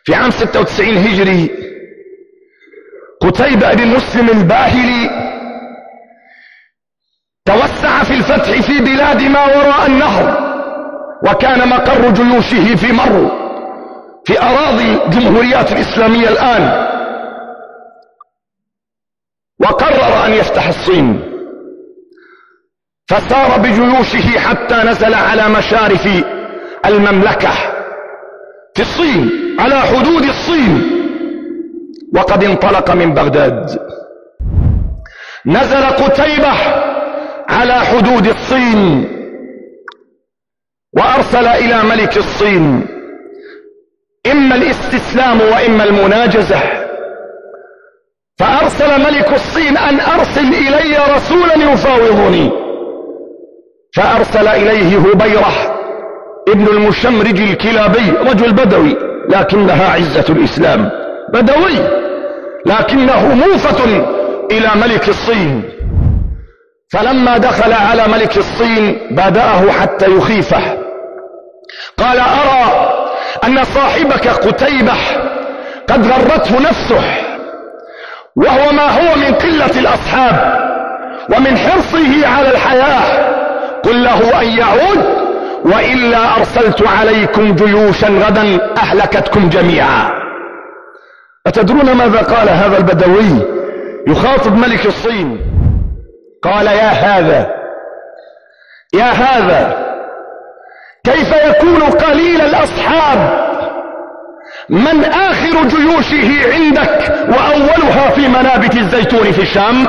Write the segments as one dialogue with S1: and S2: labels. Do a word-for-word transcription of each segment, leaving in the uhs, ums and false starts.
S1: في عام ستة وتسعين هجري قتيبة بن مسلم الباهلي توسع في الفتح في بلاد ما وراء النهر، وكان مقر جيوشه في مرو في أراضي الجمهوريات الإسلامية الآن، وقرر أن يفتح الصين، فسار بجيوشه حتى نزل على مشارف المملكة في الصين على حدود الصين، وقد انطلق من بغداد. نزل قتيبة على حدود الصين وأرسل إلى ملك الصين إما الاستسلام وإما المناجزة، فأرسل ملك الصين أن أرسل إلي رسولا يفاوضني، فأرسل إليه هبيرة ابن المشمرج الكلابي، رجل بدوي لكنها عزة الإسلام، بدوي لكنه موفة إلى ملك الصين. فلما دخل على ملك الصين بادأه حتى يخيفه، قال: أرى أن صاحبك قتيبة قد غرته نفسه، وهو ما هو من قلة الأصحاب ومن حرصه على الحياة، قل له أن يعود وإلا أرسلت عليكم جيوشا غدا أهلكتكم جميعا. أتدرون ماذا قال هذا البدوي يخاطب ملك الصين؟ قال: يا هذا يا هذا كيف يكون قليل الأصحاب من آخر جيوشه عندك وأولها في منابت الزيتون في الشام؟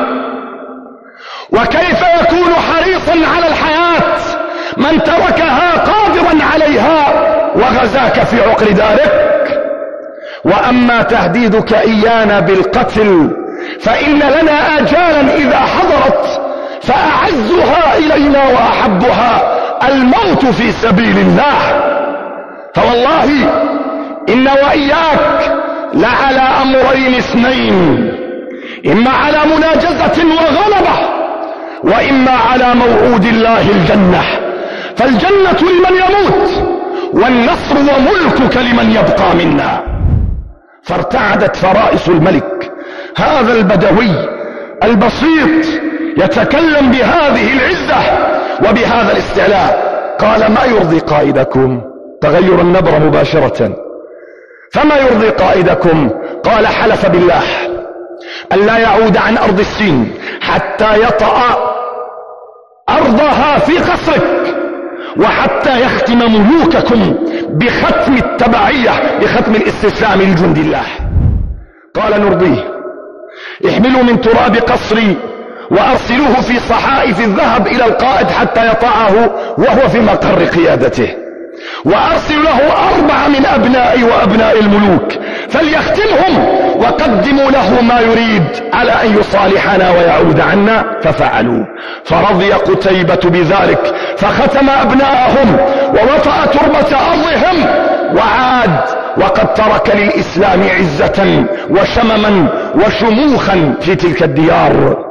S1: وكيف يكون حريصا على الحياة من تركها قادرا عليها وغزاك في عقر دارك؟ وأما تهديدك إيانا بالقتل فإن لنا آجالا إذا حضرت فأعزها إلينا وأحبها الموت في سبيل الله. فوالله إن وإياك لعلى أمرين اثنين، إما على مناجزة وغلبة، وإما على موعود الله الجنة، فالجنة لمن يموت والنصر وملكك لمن يبقى منا. فارتعدت فرائص الملك. هذا البدوي البسيط يتكلم بهذه العزة وبهذا الاستعلاء. قال: ما يرضي قائدكم؟ تغير النبر مباشرة. فما يرضي قائدكم؟ قال: حلف بالله أن لا يعود عن أرض الصين حتى يطأ أرضها في قصرك، وحتى يختم ملوككم بختم التبعية، بختم الاستسلام لجند الله. قال: نرضيه، احملوا من تراب قصري وأرسلوه في صحائف الذهب إلى القائد حتى يطأه وهو في مقر قيادته، وأرسل له أربعة من أبنائي وأبناء الملوك فليختمهم، وقدموا له ما يريد على أن يصالحنا ويعود عنا. ففعلوا، فرضي قتيبة بذلك، فختم أبناءهم ووطأ تربة أرضهم وعاد، وقد ترك للإسلام عزة وشمما وشموخا في تلك الديار.